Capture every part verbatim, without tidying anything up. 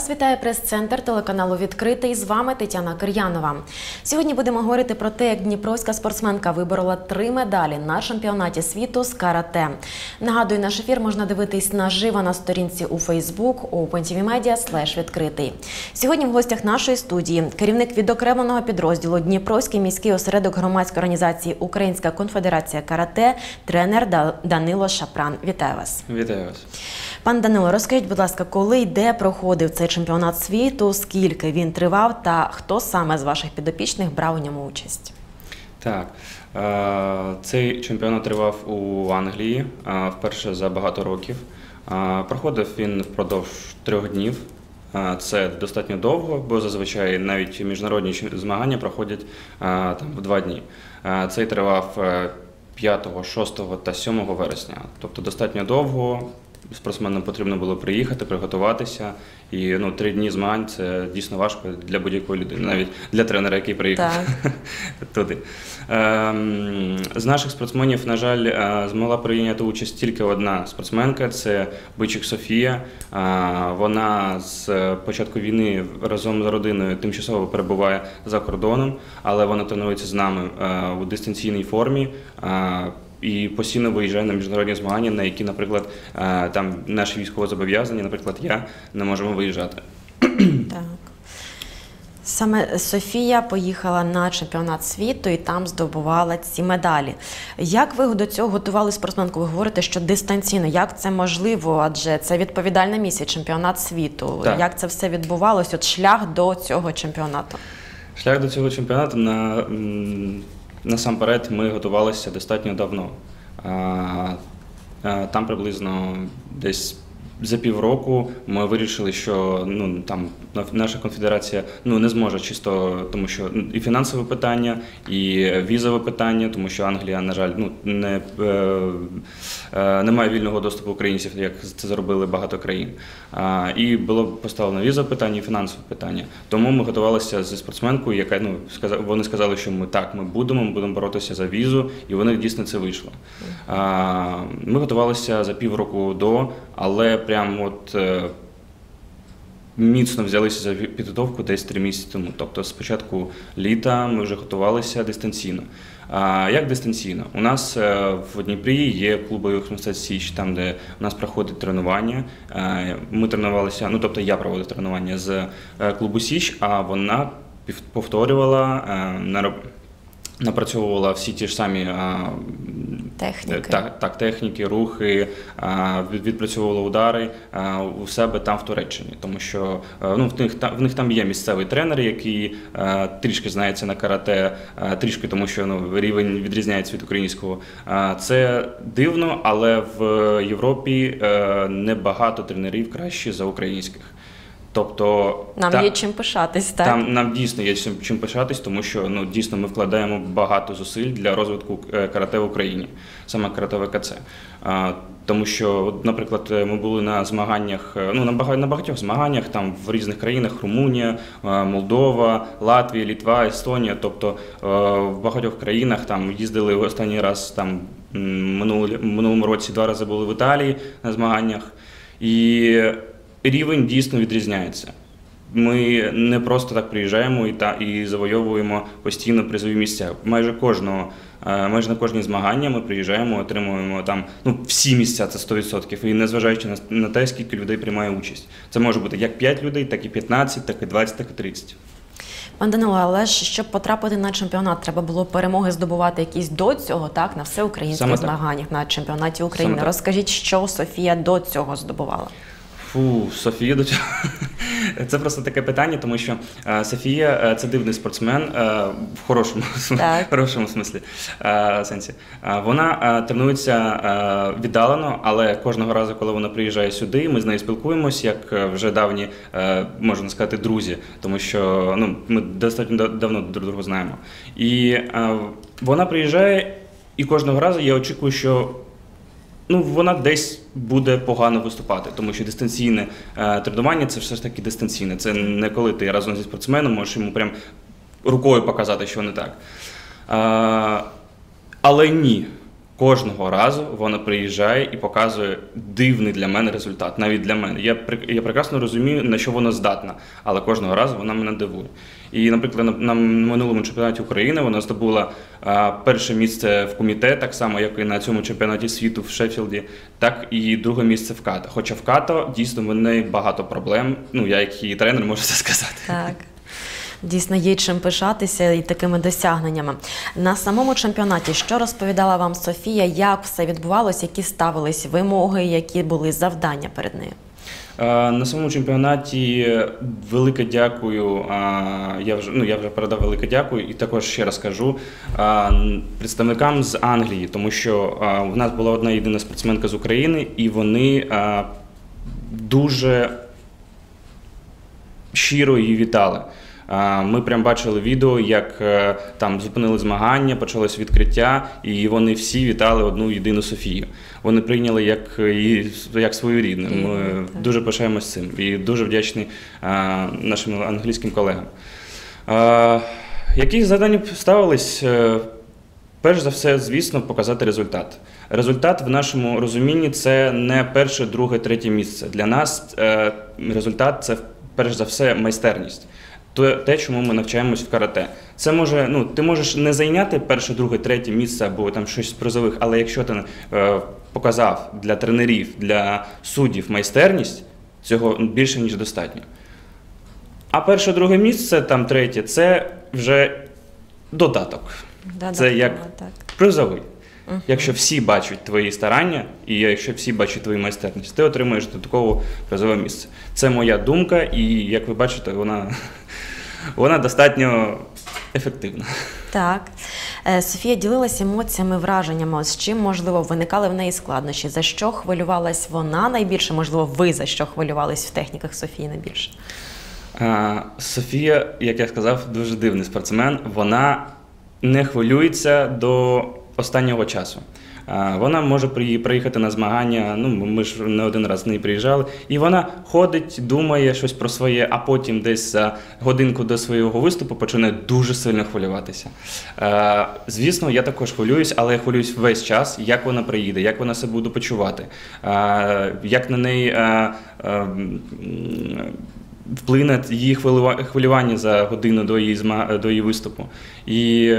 Вас вітає прес-центр телеканалу «Відкритий». З вами Тетяна Кир'янова. Сьогодні будемо говорити про те, як дніпровська спортсменка виборола три медалі на чемпіонаті світу з карате. Нагадую, наш ефір можна дивитись наживо на сторінці у Facebook OpenTVMedia слеш відкритий. Сьогодні в гостях нашої студії керівник відокремленого підрозділу Дніпровський міський осередок громадської організації Українська конфедерація карате, тренер Данило Шапран. Вітаю вас. Вітаю вас. Пан Данило, розкажіть, будь ласка, коли і де проходив цей чемпіонат світу, скільки він тривав та хто саме з ваших підопічних брав у ньому участь? Так, цей чемпіонат тривав у Англії вперше за багато років. Проходив він впродовж трьох днів. Це достатньо довго, бо зазвичай навіть міжнародні змагання проходять там в два дні. Цей тривав п'ятого, шостого та сьомого вересня, тобто достатньо довго. Спортсменам потрібно було приїхати, приготуватися, і ну, три дні змагань – це дійсно важко для будь-якої людини, навіть для тренера, який приїхав туди. З наших спортсменів, на жаль, змогла прийняти участь тільки одна спортсменка – це Бичик Софія. Вона з початку війни разом з родиною тимчасово перебуває за кордоном, але вона тренується з нами у дистанційній формі. І постійно виїжджає на міжнародні змагання, на які, наприклад, там наші військовозобов'язані, наприклад, я, не можемо виїжджати. Так. Саме Софія поїхала на чемпіонат світу і там здобувала ці медалі. Як ви до цього готували спортсменку? Ви говорите, що дистанційно. Як це можливо? Адже це відповідальна місія, чемпіонат світу. Так. Як це все відбувалося? От шлях до цього чемпіонату? Шлях до цього чемпіонату на... Насамперед, ми готувалися достатньо давно. Там приблизно десь за півроку ми вирішили, що ну, там, наша конфедерація ну, не зможе чисто, тому що і фінансове питання, і візове питання, тому що Англія, на жаль, ну, не, е, не має вільного доступу українців, як це зробили багато країн. А, і було поставлено візове питання і фінансове питання. Тому ми готувалися зі спортсменкою, яка, ну, сказали, вони сказали, що ми так, ми будемо, ми будемо боротися за візу, і вони дійсно це вийшло. А, ми готувалися за півроку до, але прямо от е, міцно взялися за підготовку десь три місяці тому. Тобто з початку літа ми вже готувалися дистанційно. А як дистанційно? У нас е, в Дніпрі є клуб бойових мистецтв «Січ», там, де у нас проходить тренування. Е, ми тренувалися, ну тобто я проводив тренування з е, клубу «Січ», а вона повторювала, е, на напрацьовувала всі ті ж самі техніки, так, так, техніки, рухи, відпрацьовувала удари у себе там в Туреччині. Тому що ну, в, них, в них там є місцевий тренер, який трішки знається на карате, трішки, тому що ну, рівень відрізняється від українського. Це дивно, але в Європі небагато тренерів кращі за українських. Тобто, нам та, є чим пишатись, так? Там нам дійсно є чим, чим пишатись, тому що ну, дійсно ми вкладаємо багато зусиль для розвитку карате в Україні, саме карате ВКЦ. А, тому що, наприклад, ми були на змаганнях, ну, на, багать, на багатьох змаганнях там в різних країнах: Румунія, Молдова, Латвія, Литва, Естонія. Тобто в багатьох країнах там їздили останній раз там минулому, минулому році два рази були в Італії на змаганнях. І рівень дійсно відрізняється. Ми не просто так приїжджаємо і, та, і завойовуємо постійно призові місця. Майже кожного, майже на кожні змагання ми приїжджаємо, отримуємо там ну, всі місця, це сто відсотків. І незважаючи на, на те, скільки людей приймає участь. Це може бути як п'ять людей, так і п'ятнадцять, так і двадцять, так і тридцять. Пан Данило, але ж щоб потрапити на чемпіонат, треба було перемоги здобувати якісь до цього, так, на всеукраїнських змаганнях, на чемпіонаті України. Розкажіть, що Софія до цього здобувала? Фу, Софія до цього. Це просто таке питання, тому що Софія – це дивний спортсмен в хорошому, в хорошому смислі, сенсі. Вона тренується віддалено, але кожного разу, коли вона приїжджає сюди, ми з нею спілкуємося, як вже давні, можна сказати, друзі, тому що ну, ми достатньо давно друг друга знаємо. І вона приїжджає, і кожного разу я очікую, що ну, вона десь буде погано виступати, тому що дистанційне е, тренування – це все ж таки дистанційне. Це не коли ти разом зі спортсменом можеш йому прям рукою показати, що не так. Е, але ні. кожного разу вона приїжджає і показує дивний для мене результат, навіть для мене. Я, я прекрасно розумію, на що вона здатна, але кожного разу вона мене дивує. І, наприклад, на, на минулому чемпіонаті України вона здобула а, перше місце в куміте, так само, як і на цьому чемпіонаті світу в Шеффілді, так і друге місце в ката. Хоча в ката дійсно в неї багато проблем, ну, я як її тренер можу це сказати. Так. Дійсно, є чим пишатися і такими досягненнями. На самому чемпіонаті, що розповідала вам Софія, як все відбувалося, які ставились вимоги, які були завдання перед нею? На самому чемпіонаті велике дякую, я вже, ну, я вже передав велике дякую і також ще раз кажу представникам з Англії, тому що в нас була одна єдина спортсменка з України і вони дуже щиро її вітали. Ми прям бачили відео, як там зупинили змагання, почалось відкриття, і вони всі вітали одну єдину Софію. Вони прийняли як, як свою рідну. Ми дуже пишаємось цим і дуже вдячні нашим англійським колегам. Які завдання ставились? Перш за все, звісно, показати результат. Результат в нашому розумінні – це не перше, друге, третє місце. Для нас результат – це перш за все майстерність. Те, чому ми навчаємось в карате. Це може, ну, ти можеш не зайняти перше, друге, третє місце або там щось з призових, але якщо ти е, показав для тренерів, для суддів майстерність, цього більше, ніж достатньо. А перше, друге місце, там третє, це вже додаток. Додаток, це як так. Призовий. Uh-huh. Якщо всі бачать твої старання і якщо всі бачать твою майстерність, ти отримаєш додаткове призове місце. Це моя думка і, як ви бачите, вона, вона достатньо ефективна. Так. Софія ділилася емоціями, враженнями. З чим, можливо, виникали в неї складнощі? За що хвилювалась вона найбільше? Можливо, ви за що хвилювались в техніках Софії найбільше? А, Софія, як я сказав, дуже дивний спортсмен. Вона не хвилюється до останнього часу. Вона може приїхати на змагання, ну ми ж не один раз з нею приїжджали, і вона ходить, думає щось про своє, а потім десь за годинку до свого виступу почне дуже сильно хвилюватися. Звісно, я також хвилююсь, але я хвилююсь весь час, як вона приїде, як вона себе буде почувати, як на неї вплине її хвилювання за годину до її, до її виступу. І...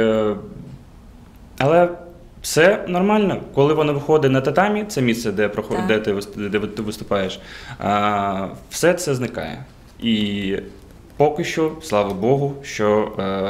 Але все нормально. Коли вона виходить на татамі, це місце, де, проход... де, ти, де ти виступаєш, а, все це зникає. І поки що, слава Богу, що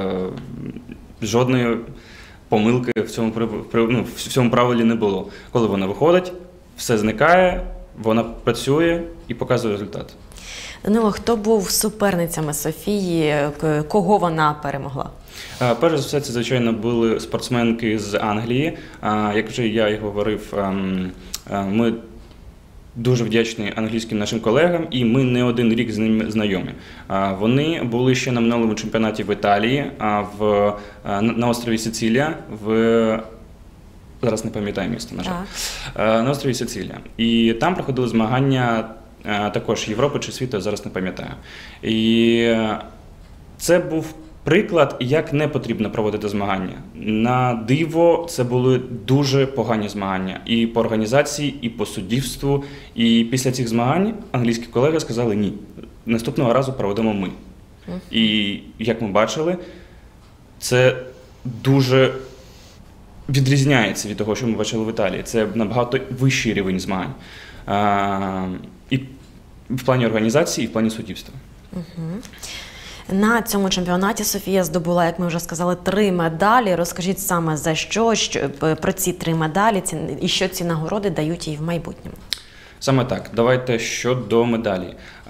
е, жодної помилки в цьому, ну, в цьому правилі не було. Коли вона виходить, все зникає, вона працює і показує результат. Данило, хто був суперницями Софії, кого вона перемогла? Перш за все, це, звичайно, були спортсменки з Англії. Як вже я і говорив, ми дуже вдячні англійським нашим колегам, і ми не один рік з ними знайомі. Вони були ще на минулому чемпіонаті в Італії, в, на острові Сицилія, в... зараз не пам'ятаю місто, на жаль, на острові Сицилія. І там проходили змагання також Європи чи світу, я зараз не пам'ятаю. І це був приклад, як не потрібно проводити змагання. На диво, це були дуже погані змагання. І по організації, і по суддівству. І після цих змагань англійські колеги сказали ні, наступного разу проведемо ми. І, як ми бачили, це дуже відрізняється від того, що ми бачили в Італії. Це набагато вищий рівень змагань. А, і в плані організації, і в плані суддівства. Угу. На цьому чемпіонаті Софія здобула, як ми вже сказали, три медалі. Розкажіть саме за що, що про ці три медалі ці, і що ці нагороди дають їй в майбутньому. Саме так. Давайте щодо медалі.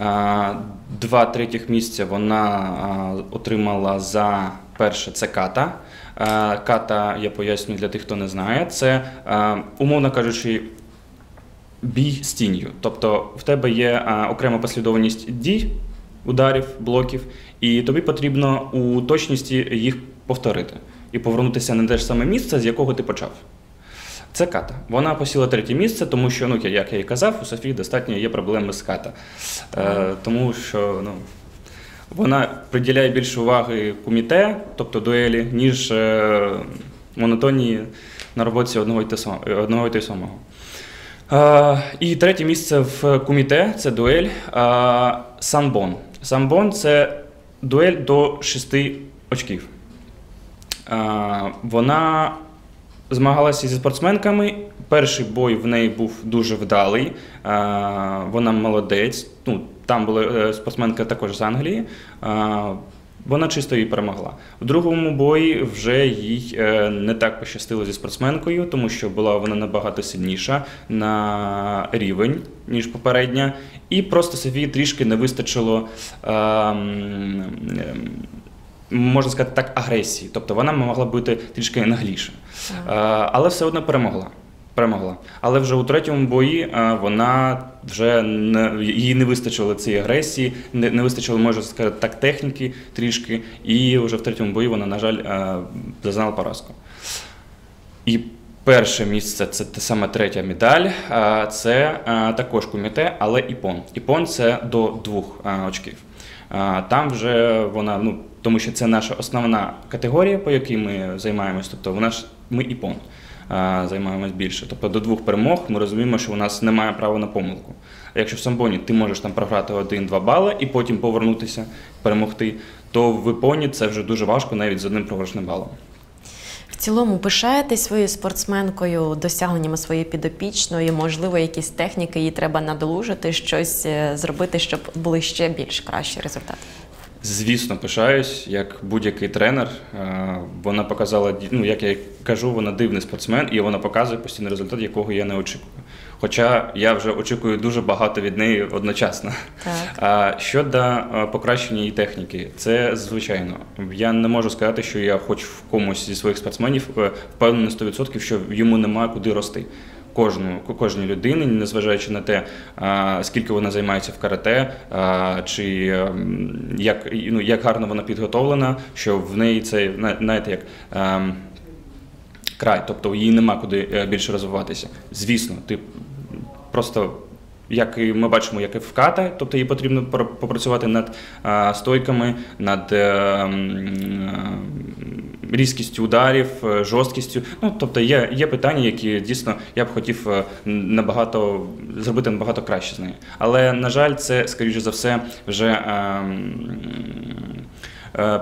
Два третіх місця вона отримала за перше – це ката. Ката, я поясню для тих, хто не знає, це, умовно кажучи, бій з тінню. Тобто в тебе є окрема послідовність дій, ударів, блоків, і тобі потрібно у точності їх повторити і повернутися на те ж саме місце, з якого ти почав. Це ката. Вона посіла третє місце, тому що, ну, як я і казав, у Софії достатньо є проблеми з ката. Е, тому що, ну, вона приділяє більше уваги куміте, тобто дуелі, ніж, е, монотонії на роботі одного і те сам- одного і те самого. Е, І третє місце в куміте – це дуель е, самбон. Самбон – це дуель до шести очків. Е, Вона змагалася зі спортсменками. Перший бой в неї був дуже вдалий. Е, Вона молодець. Ну, там була е, спортсменка також з Англії. Е, Вона чисто її перемогла. В другому бої вже їй е, не так пощастило зі спортсменкою, тому що була вона набагато сильніша на рівень, ніж попередня. І просто Софії трішки не вистачило, е, м, можна сказати так, агресії. Тобто вона могла бути трішки нагліша. Е, але все одно перемогла. Перемогла. Але вже у третьому бої е, вона вже не, їй не вистачило цієї агресії, не, не вистачило, можна сказати, так, техніки трішки, і вже в третьому бої вона, на жаль, е, зазнала поразку. І перше місце, це те саме третя медаль, е, це е, також куміте, але іпон. Іпон – це до двох е, очків. Е, Там вже вона, ну, тому що це наша основна категорія, по якій ми займаємось, тобто вона ж, ми іпон. Займаємось більше. Тобто до двох перемог ми розуміємо, що у нас немає права на помилку. А якщо в самбоні ти можеш там програти один-два бали і потім повернутися, перемогти, то в іпоні це вже дуже важко навіть з одним програшним балом. В цілому пишаєтесь своєю спортсменкою, досягненнями своєї підопічної, можливо, якісь техніки їй треба надолужити, щось зробити, щоб були ще більш кращі результати? Звісно, пишаюсь, як будь-який тренер. Вона показала, ну, як я кажу, вона дивний спортсмен, і вона показує постійний результат, якого я не очікую. Хоча я вже очікую дуже багато від неї одночасно. Так. Щодо покращення її техніки, це звичайно. Я не можу сказати, що я хоч в комусь зі своїх спортсменів впевнений на сто відсотків, що йому немає куди рости. Кожну, кожній людині, незважаючи на те, а, скільки вона займається в карате, а, чи а, як, ну, як гарно вона підготовлена, що в неї це, знаєте, як а, край, тобто їй нема куди більше розвиватися. Звісно, ти просто, як і ми бачимо, як і в ката, тобто їй потрібно попрацювати над а, стойками, над а, а, різкістю ударів, жорсткістю. Ну, тобто є, є питання, які дійсно я б хотів набагато, зробити набагато краще з нею. Але, на жаль, це, скоріше за все, вже а, а,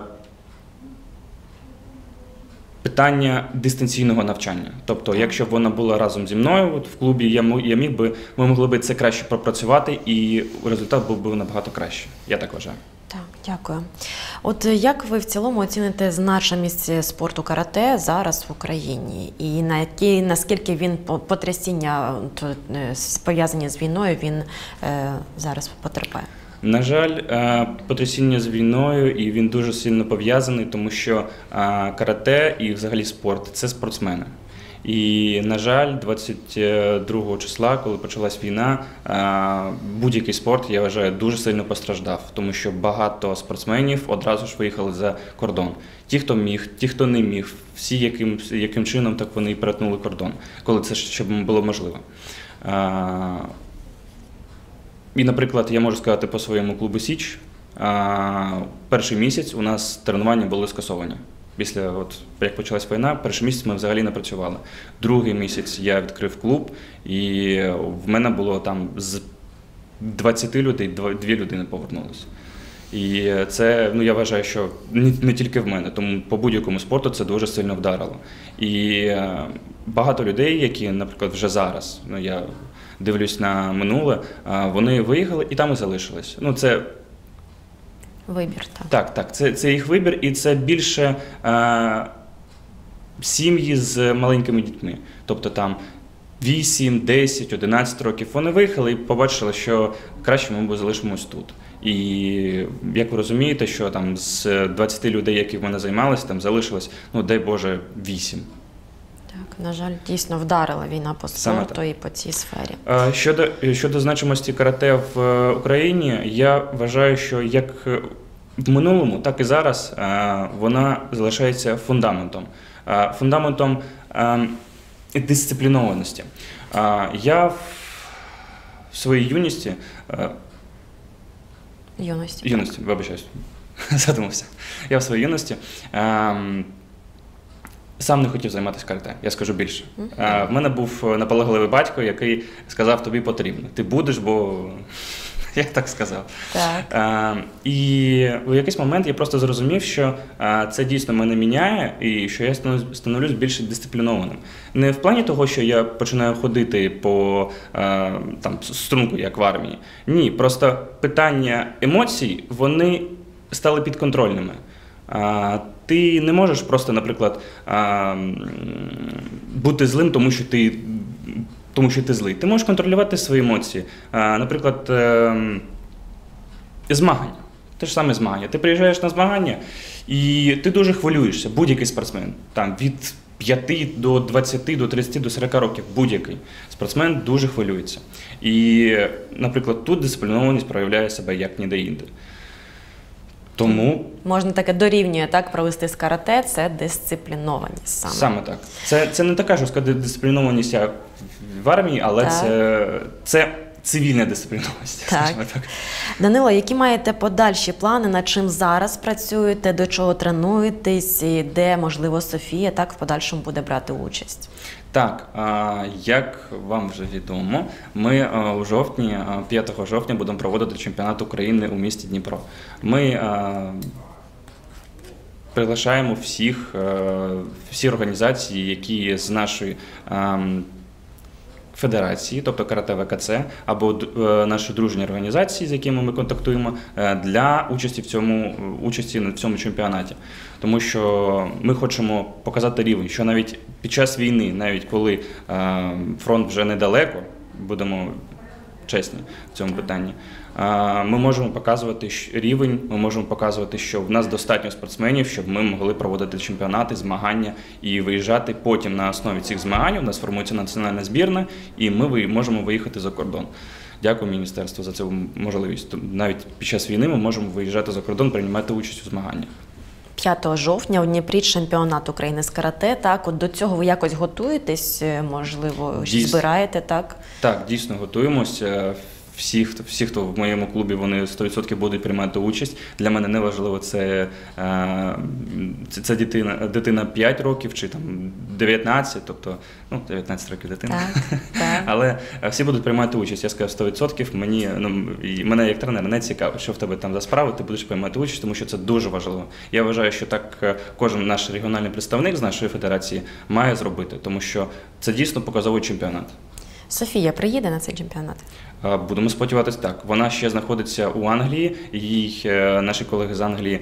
питання дистанційного навчання. Тобто, якщо б вона була разом зі мною от в клубі, я, я міг би, ми могли б це краще пропрацювати, і результат був би набагато кращий. Я так вважаю. Так, дякую. От як ви в цілому оціните значимість спорту карате зараз в Україні? І на які, наскільки він потрясіння пов'язані з війною він е, зараз потерпає? На жаль, потрясіння з війною, і він дуже сильно пов'язаний, тому що карате і взагалі спорт – це спортсмени. І, на жаль, двадцять другого числа, коли почалась війна, будь-який спорт, я вважаю, дуже сильно постраждав, тому що багато спортсменів одразу ж виїхали за кордон. Ті, хто міг, ті, хто не міг, всі яким, яким чином так вони перетнули кордон, коли це ще було можливо. І, наприклад, я можу сказати по своєму клубу «Січ», перший місяць у нас тренування були скасовані. Після, от, як почалась війна, перший місяць ми взагалі не працювали. Другий місяць я відкрив клуб, і в мене було там з двадцяти людей, дві людини повернулися. І це, ну, я вважаю, що не, не тільки в мене, тому по будь-якому спорту це дуже сильно вдарило. І багато людей, які, наприклад, вже зараз, ну, я дивлюсь на минуле, вони виїхали і там і залишились. Ну, це вибір, так. Так, так, це, це їх вибір, і це більше е, сім'ї з маленькими дітьми. Тобто там вісім, десять, одинадцять років вони виїхали і побачили, що краще ми залишимось тут. І як ви розумієте, що там з двадцяти людей, які в мене займалися, там залишилось, ну дай Боже, вісім. Так, на жаль, дійсно вдарила війна по спорту і по цій сфері. Щодо, щодо значимості карате в Україні, я вважаю, що як в минулому, так і зараз вона залишається фундаментом. Фундаментом дисциплінованості. Я в своїй юності... Юності. Юності, вибачаюсь, задумався. Я в своїй юності сам не хотів займатися карате, я скажу більше. Uh-huh. В мене був наполегливий батько, який сказав, тобі потрібно. Ти будеш, бо я так сказав. Так. А, і в якийсь момент я просто зрозумів, що а, це дійсно мене міняє і що я становлюсь більш дисциплінованим. Не в плані того, що я починаю ходити по а, там, струнку, як в армії. Ні, просто питання емоцій, вони стали підконтрольними. А, ти не можеш просто, наприклад, а, бути злим, тому що ти тому що ти злий. Ти можеш контролювати свої емоції. А, наприклад, е, змагання. Те ж саме змагання. Ти приїжджаєш на змагання і ти дуже хвилюєшся. Будь-який спортсмен. Там, від п'яти до двадцяти, до тридцяти, до сорока років. Будь-який спортсмен дуже хвилюється. І, наприклад, тут дисциплінованість проявляє себе як ніде-інде. Тому... Можна таке дорівнює, так, провести з карате, це дисциплінованість саме. Саме так. Це, це не така жорстка дисциплінованість, як в армії, але це, це цивільна дисциплінованість. Так. так. Данило, які маєте подальші плани, над чим зараз працюєте, до чого тренуєтесь, і де, можливо, Софія так в подальшому буде брати участь? Так, як вам вже відомо, ми у жовтні, п'ятого жовтня будемо проводити чемпіонат України у місті Дніпро. Ми приглашаємо всіх, всі організації, які з нашої федерації, тобто карате ВКЦ, або наші дружні організації, з якими ми контактуємо, для участі в цьому, участі на цьому чемпіонаті. Тому що ми хочемо показати рівень, що навіть під час війни, навіть коли фронт вже недалеко, будемо чесні в цьому питанні, ми можемо показувати рівень, ми можемо показувати, що в нас достатньо спортсменів, щоб ми могли проводити чемпіонати, змагання і виїжджати потім на основі цих змагань. У нас формується національна збірна, і ми можемо виїхати за кордон. Дякую міністерству за цю можливість. Навіть під час війни ми можемо виїжджати за кордон, приймати участь у змаганнях. п'ятого жовтня у Дніпрі чемпіонат України з карате. Так, от до цього ви якось готуєтесь, можливо, Дійсно. збираєте, так? Так, дійсно готуємось. Всі, хто, всі, хто в моєму клубі, вони сто відсотків будуть приймати участь. Для мене не важливо, це, це, це дитина, дитина п'ять років чи там дев'ятнадцять, тобто, ну, дев'ятнадцять років дитина. Так, так. Але всі будуть приймати участь. Я сказав сто відсотків. Мені, ну, і мене як тренера не цікаво, що в тебе там за справи, ти будеш приймати участь, тому що це дуже важливо. Я вважаю, що так кожен наш регіональний представник з нашої федерації має зробити, тому що це дійсно показовий чемпіонат. Софія приїде на цей чемпіонат? Будемо сподіватися, так. Вона ще знаходиться у Англії, їй наші колеги з Англії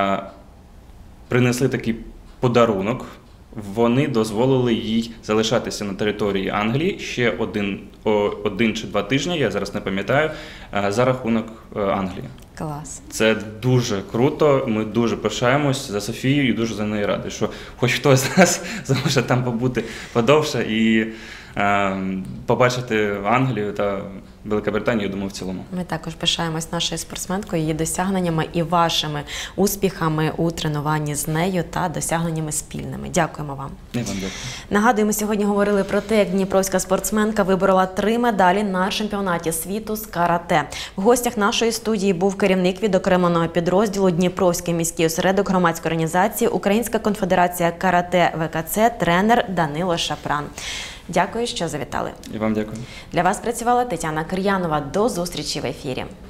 принесли такий подарунок. Вони дозволили їй залишатися на території Англії ще один, один чи два тижні, я зараз не пам'ятаю, за рахунок Англії. Клас. Це дуже круто, ми дуже пишаємось за Софію і дуже за неї раді, що хоч хтось з нас зможе там побути подовше і побачити Англію та Великобританію, я думаю, в цілому. Ми також пишаємось нашою спортсменкою, її досягненнями і вашими успіхами у тренуванні з нею та досягненнями спільними. Дякуємо вам. Я вам дякую. Нагадую, ми сьогодні говорили про те, як дніпровська спортсменка виборола три медалі на чемпіонаті світу з карате. В гостях нашої студії був керівник відокремленого підрозділу Дніпровський міський осередок громадської організації Українська конфедерація карате ВКЦ, тренер Данило Шапран. Дякую, що завітали. І вам дякую. Для вас працювала Тетяна Кир'янова. До зустрічі в ефірі.